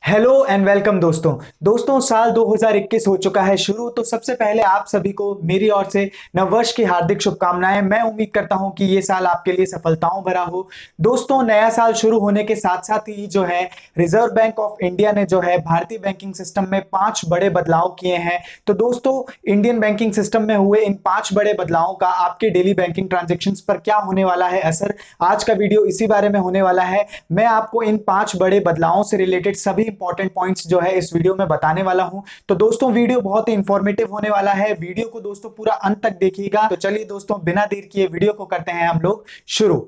Hello and welcome दोस्तों साल 2021 हो चुका है शुरू। तो सबसे पहले आप सभी को मेरी ओर से नववर्ष की हार्दिक शुभकामनाएं। मैं उम्मीद करता हूं कि ये साल आपके लिए सफलताओं भरा हो। दोस्तों, नया साल शुरू होने के साथ साथ ही जो है रिजर्व बैंक ऑफ इंडिया ने जो है भारतीय बैंकिंग सिस्टम में 5 बड़े बदलाव किए हैं। तो दोस्तों, इंडियन बैंकिंग सिस्टम में हुए इन 5 बड़े बदलावों का आपके डेली बैंकिंग ट्रांजेक्शन्स पर क्या होने वाला है असर, आज का वीडियो इसी बारे में होने वाला है। मैं आपको इन 5 बड़े बदलावों से रिलेटेड सभी इंपॉर्टेंट पॉइंट्स जो है इस वीडियो में बताने वाला हूं। तो दोस्तों, वीडियो बहुत ही इंफॉर्मेटिव होने वाला है। वीडियो को दोस्तों पूरा अंत तक देखिएगा। तो चलिए दोस्तों, बिना देर किए वीडियो को करते हैं हम लोग शुरू।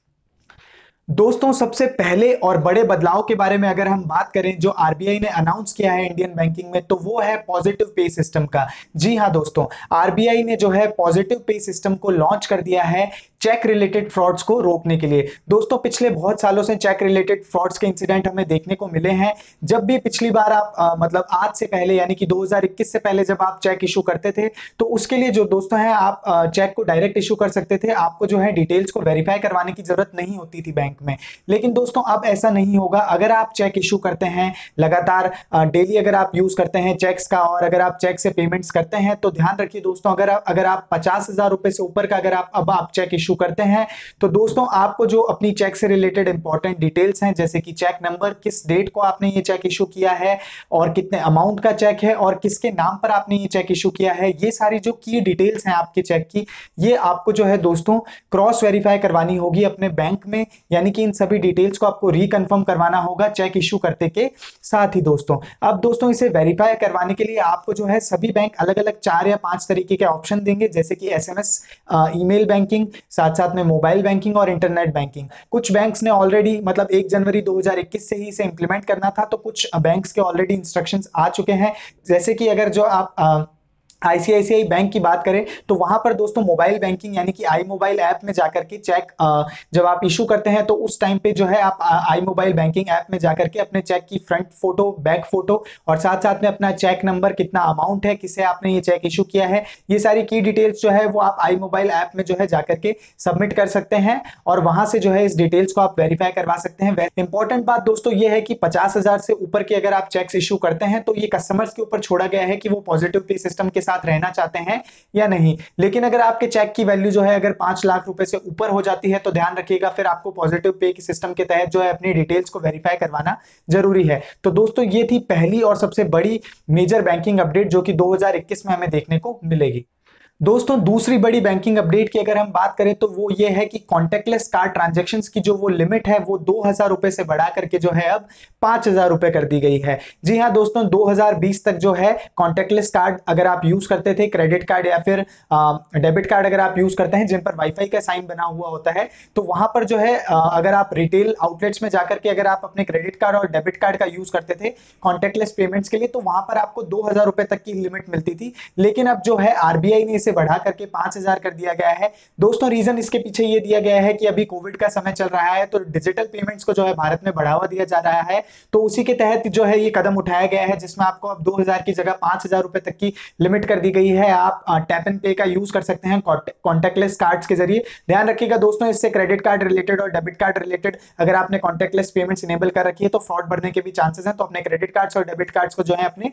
दोस्तों, सबसे पहले और बड़े बदलाव के बारे में अगर हम बात करें जो आरबीआई ने अनाउंस किया है इंडियन बैंकिंग में, तो वो है पॉजिटिव पे सिस्टम का। जी हां दोस्तों, आरबीआई ने जो है पॉजिटिव पे सिस्टम को लॉन्च कर दिया है चेक रिलेटेड फ्रॉड्स को रोकने के लिए। दोस्तों, पिछले बहुत सालों से चेक रिलेटेड फ्रॉड्स के इंसिडेंट हमें देखने को मिले हैं। जब भी पिछली बार आप मतलब आज से पहले यानी कि 2021 से पहले जब आप चेक इशू करते थे, तो उसके लिए जो दोस्तों हैं आप चेक को डायरेक्ट इशू कर सकते थे। आपको जो है डिटेल्स को वेरीफाई करवाने की जरूरत नहीं होती थी बैंक में। लेकिन दोस्तों, अब ऐसा नहीं होगा। अगर आप चेक इशू करते हैं लगातार, डेली अगर आप यूज करते हैं चेक्स का, और अगर आप चेक से पेमेंट्स करते हैं, तो ध्यान रखिए दोस्तों, अगर आप 50,000 रुपए से ऊपर का अगर आप चेक इशू करते हैं, तो दोस्तों आपको जो अपनी चेक से रिलेटेड इंपॉर्टेंट डिटेल्स हैं, जैसे कि चेक नंबर, किस डेट को आपने ये चेक इशू किया है, और कितने अमाउंट का चेक है, और किसके नाम पर आपने ये चेक इशू किया है, ये सारी जो की डिटेल्स हैं आपके चेक की, ये आपको जो है दोस्तों क्रॉस वेरीफाई करवानी होगी अपने बैंक में। यानी कि इन सभी डिटेल्स को आपको रिकंफर्म करवाना होगा चेक इशू करते के साथ ही दोस्तों। अब दोस्तों, इसे वेरीफाई करवाने के लिए आपको जो है सभी बैंक अलग अलग 4 या 5 तरीके के ऑप्शन देंगे, जैसे कि एसएमएस, ईमेल बैंकिंग, साथ साथ में मोबाइल बैंकिंग और इंटरनेट बैंकिंग। कुछ बैंक्स ने ऑलरेडी मतलब 1 जनवरी 2021 से ही इसे इंप्लीमेंट करना था, तो कुछ बैंक्स के ऑलरेडी इंस्ट्रक्शंस आ चुके हैं। जैसे कि अगर जो आप आईसीआईसीआई बैंक की बात करें, तो वहां पर दोस्तों मोबाइल बैंकिंग यानी कि आई मोबाइल ऐप में जाकर के चेक जब आप इशू करते हैं, तो उस टाइम पे जो है आप आई मोबाइल बैंकिंग ऐप में जाकर के अपने चेक की फ्रंट फोटो, बैक फोटो, और साथ साथ में अपना चेक नंबर, कितना अमाउंट है, किसे आपने ये चेक इशू किया है, ये सारी की डिटेल्स जो है वो आप आई मोबाइल ऐप में जो है जाकर के सबमिट कर सकते हैं, और वहां से जो है इस डिटेल्स को आप वेरीफाई करवा सकते हैं। इंपॉर्टेंट बात दोस्तों ये है कि 50,000 से ऊपर के अगर आप चेक्स इशू करते हैं, तो ये कस्टमर्स के ऊपर छोड़ा गया है कि वो पॉजिटिव पे सिस्टम के साथ रहना चाहते हैं या नहीं। लेकिन अगर आपके चेक की वैल्यू जो है अगर 5 लाख रुपए से ऊपर हो जाती है, तो ध्यान रखिएगा, फिर आपको पॉजिटिव पे के सिस्टम के तहत जो है अपनी डिटेल्स को वेरीफाई करवाना जरूरी है। तो दोस्तों, ये थी पहली और सबसे बड़ी मेजर बैंकिंग अपडेट जो कि 2021 में हमें देखने को मिलेगी। दोस्तों, दूसरी बड़ी बैंकिंग अपडेट की अगर हम बात करें, तो वो ये है कि कॉन्टेक्टलेस कार्ड ट्रांजैक्शंस की जो वो लिमिट है वो 2,000 रुपए से बढ़ा करके जो है अब 5,000 रुपए कर दी गई है। जी हां दोस्तों, 2020 तक जो है कॉन्टेक्टलेस कार्ड अगर आप यूज करते थे, क्रेडिट कार्ड या फिर डेबिट कार्ड अगर आप यूज करते हैं जिन पर वाईफाई का साइन बना हुआ होता है, तो वहां पर जो है अगर आप रिटेल आउटलेट्स में जाकर के अगर आप अपने क्रेडिट कार्ड और डेबिट कार्ड का यूज करते थे कॉन्टेक्टलेस पेमेंट्स के लिए, तो वहां पर आपको 2,000 रुपए तक की लिमिट मिलती थी। लेकिन अब जो है आरबीआई ने बढ़ा करके 5,000 कर दिया गया है। दोस्तों, रीजन इसके पीछे ये दिया गया है कि अभी कोविड का समय चल रहा है, तो डिजिटल पेमेंट्स को जो है भारत में बढ़ावा दिया जा रहा है। तो उसी के तहत जो है ये कदम उठाया गया है, जिसमें आपको अब 2,000 की जगह 5,000 रुपए तक की लिमिट कर दी गई है। आप टैप एंड पे का यूज कर सकते हैं कॉन्टेक्टलेस कार्ड्स के जरिए। ध्यान रखिएगा दोस्तों, इससे क्रेडिट कार्ड रिलेटेड और डेबिट कार्ड रिलेटेड अगर आपने कॉन्टेक्टलेस पेमेंट्स इनेबल कर रखी है, तो फ्रॉड बढ़ने के भी चांसेस हैं। तो अपने क्रेडिट कार्ड्स और डेबिट कार्ड्स को जो है अपने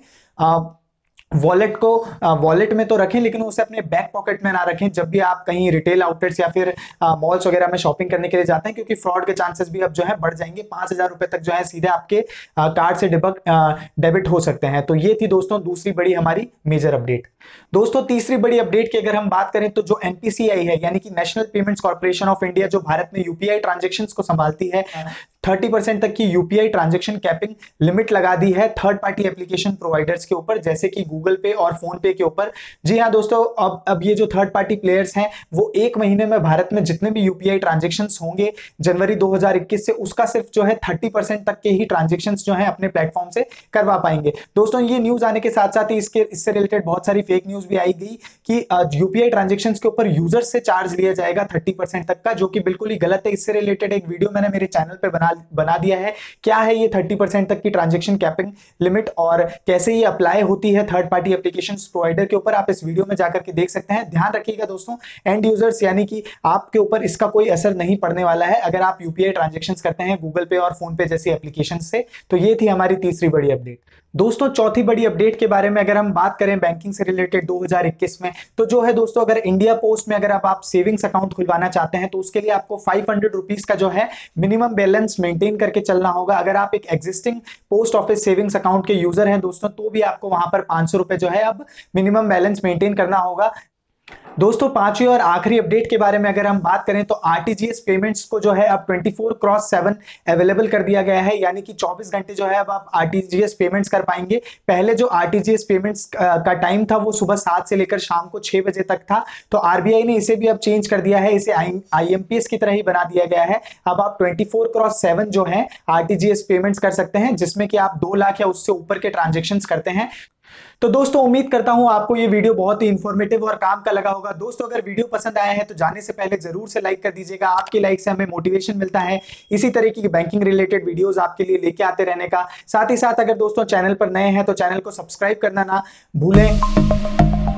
वॉलेट में तो रखें, लेकिन उसे अपने बैक पॉकेट में ना रखें जब भी आप कहीं रिटेल आउटलेट्स या फिर मॉल्स वगैरह में शॉपिंग करने के लिए जाते हैं, क्योंकि फ्रॉड के चांसेस भी अब जो है बढ़ जाएंगे। 5,000 रुपए तक जो है सीधे आपके कार्ड से डेबिट हो सकते हैं। तो ये थी दोस्तों दूसरी बड़ी हमारी मेजर अपडेट। दोस्तों, तीसरी बड़ी अपडेट की अगर हम बात करें, तो जो एनपीसीआई है यानी कि National Payments Corporation of India, जो भारत में यूपीआई ट्रांजेक्शन्स को संभालती है, 30% तक की यूपीआई ट्रांजैक्शन कैपिंग लिमिट लगा दी है थर्ड पार्टी एप्लीकेशन प्रोवाइडर्स के ऊपर, जैसे कि गूगल पे और फोन पे के ऊपर। जी हां दोस्तों, अब ये जो थर्ड पार्टी प्लेयर्स हैं, वो 1 महीने में भारत में जितने भी यूपीआई ट्रांजैक्शंस होंगे जनवरी 2021 से, उसका सिर्फ जो है 30% तक के ही ट्रांजैक्शंस जो है अपने प्लेटफॉर्म से करवा पाएंगे। दोस्तों, ये न्यूज आने के साथ साथ ही इससे रिलेटेड बहुत सारी फेक न्यूज भी आई गई कि यूपीआई ट्रांजैक्शंस के ऊपर यूजर से चार्ज लिया जाएगा 30% तक का, जो कि बिल्कुल ही गलत है। इससे रिलेटेड एक वीडियो मैंने मेरे चैनल पे बना बना दिया है। क्या है ये 30% तक की ट्रांजेक्शन कैपिंग लिमिट और कैसे ये अप्लाई होती है थर्ड पार्टी एप्लीकेशन प्रोवाइडर के ऊपर, आप इस वीडियो में जाकर के देख सकते हैं। ध्यान रखिएगा दोस्तों, एंड यूजर्स यानी कि आपके ऊपर इसका कोई असर नहीं पड़ने वाला है अगर आप यूपीआई ट्रांजेक्शन करते हैं गूगल पे और फोन पे जैसी एप्लीकेशन से। तो ये थी हमारी तीसरी बड़ी अपडेट। दोस्तों चौथी बड़ी अपडेट के बारे में अगर हम बात करें बैंकिंग से रिलेटेड 2021 में, तो जो है दोस्तों, अगर इंडिया पोस्ट में अगर आप सेविंग्स अकाउंट खुलवाना चाहते हैं तो उसके लिए आपको 500 रुपीज का जो है मिनिमम बैलेंस मेंटेन करके चलना होगा। अगर आप एक existing post office savings account के यूजर हैं दोस्तों, तो भी आपको वहां पर 500 रुपए जो है अब मिनिमम बैलेंस मेंटेन करना होगा। दोस्तों पांचवी और आखिरी अपडेट के बारे में अगर हम बात करें तो आरटीजीएस पेमेंट्स को जो है अब 24/7 अवेलेबल कर दिया गया है, यानी कि 24 घंटे जो है अब आप आरटीजीएस पेमेंट्स कर पाएंगे। पहले जो आरटीजीएस पेमेंट्स का टाइम था वो सुबह 7 से लेकर शाम को 6 बजे तक था, तो आरबीआई ने इसे भी अब चेंज कर दिया है, इसे आईएमपीएस की तरह ही बना दिया गया है। अब आप 24/7 जो है आरटीजीएस पेमेंट्स कर सकते हैं, जिसमें कि आप 2 लाख या उससे ऊपर के ट्रांजेक्शन करते हैं। तो दोस्तों उम्मीद करता हूं आपको ये वीडियो बहुत ही इंफॉर्मेटिव और काम का लगा होगा। दोस्तों अगर वीडियो पसंद आया है तो जाने से पहले जरूर से लाइक कर दीजिएगा, आपकी लाइक से हमें मोटिवेशन मिलता है इसी तरीके की बैंकिंग रिलेटेड वीडियोस आपके लिए लेके आते रहने का। साथ ही साथ अगर दोस्तों चैनल पर नए हैं तो चैनल को सब्सक्राइब करना ना भूलें।